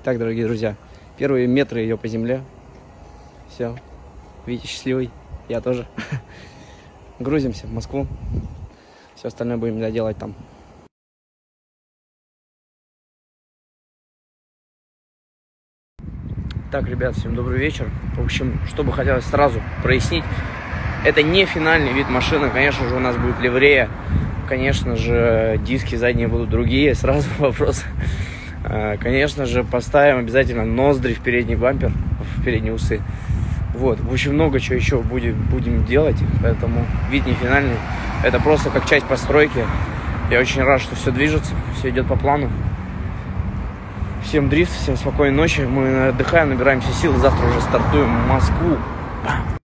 Так, дорогие друзья, первые метры ее по земле. Все. Видите, счастливый. Я тоже. Грузимся в Москву. Все остальное будем доделать там. Так, ребят, всем добрый вечер. В общем, что бы хотелось сразу прояснить. Это не финальный вид машины. Конечно же, у нас будет ливрея. Конечно же, диски задние будут другие. Сразу вопрос. Конечно же, поставим обязательно ноздри в передний бампер, в передние усы. Вот. В общем, много чего еще будем делать. Поэтому вид не финальный. Это просто как часть постройки. Я очень рад, что все движется, все идет по плану. Всем дрифт, всем спокойной ночи. Мы отдыхаем, набираемся сил. Завтра уже стартуем в Москву.